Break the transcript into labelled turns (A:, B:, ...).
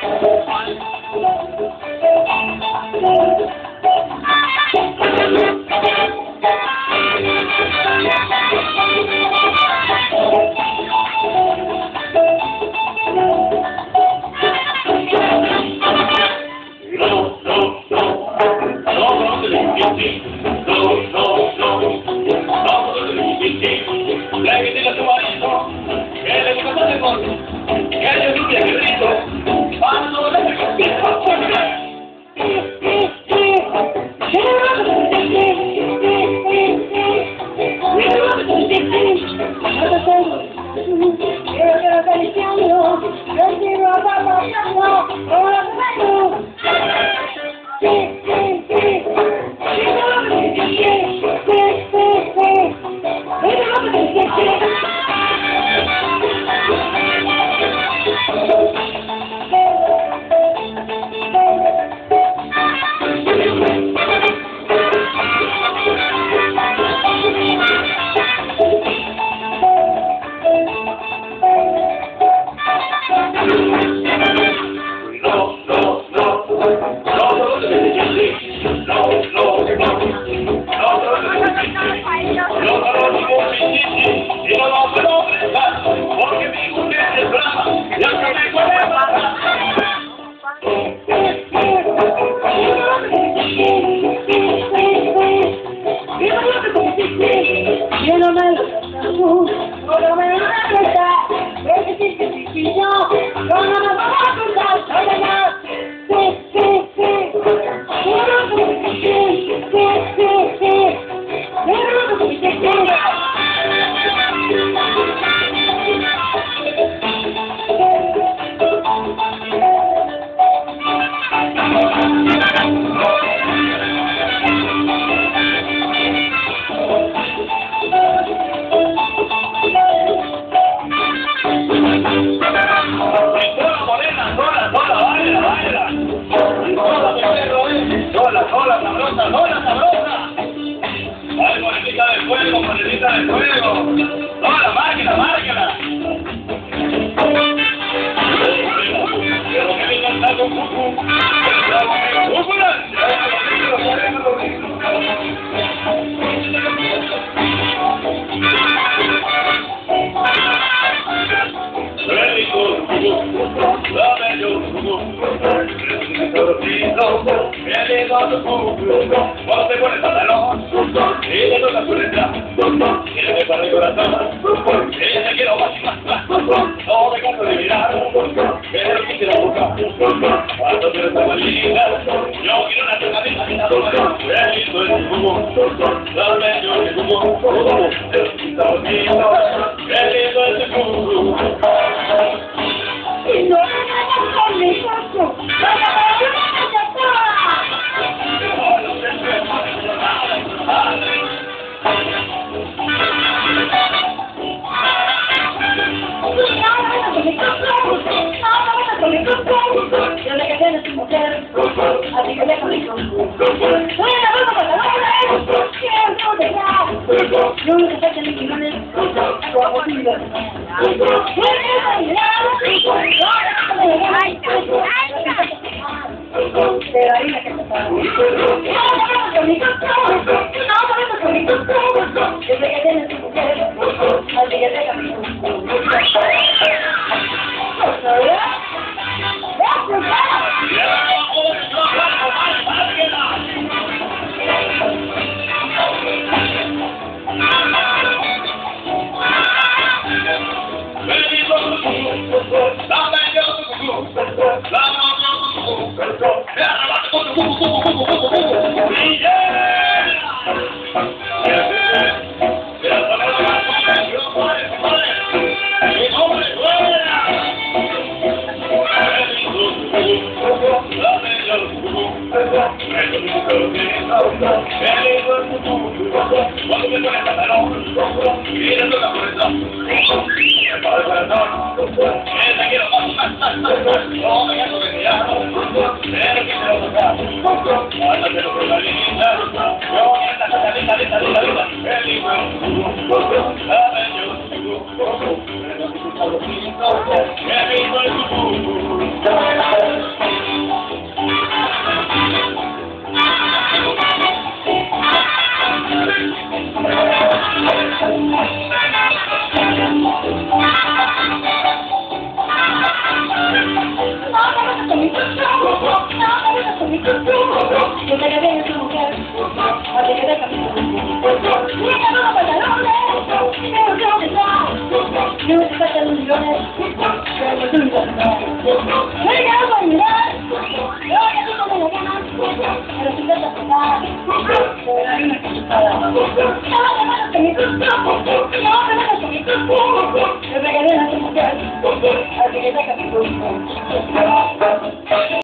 A: Monedita de fuego. No, la máquina, márquela. Pero que me canta con cucú. Cuando te pones pantalón, ella toca su letra, ella me para el corazón, ella te quiero más, no me canso de mirar, pero quisiera buscar, cuando tú eres tan linda, yo quiero una tocadita, qué lindo es tu cubo, dame yo el cubo, qué lindo es tu cubo.
B: Y no me vayas con mi coco, yo le quedé a su mujer, así que le conmigo. Soy la broma con la doble, quiero dejar. Yo no sé qué le quiero tu abuelo. Pero ahí la que se para. Yo le quedé a su mujer, así que le conmigo. Cuando me pone el pantalón, mira toda la puerta, me para el corazón, te quiero más, no me canso de mirar, pero quisiera tocar, cuando te lo prueba linda, yo esta linda, qué lindo dame yo tu qué lindo es tu
C: Yo me saca los millones, pero me tuve que no me quedo con mirar, yo ya tengo como ganas, pero si te vas a tocar, te daré una cachetada. No, te vas a seguir, no, te vas a seguir, te regalé la mujer, así que saca tu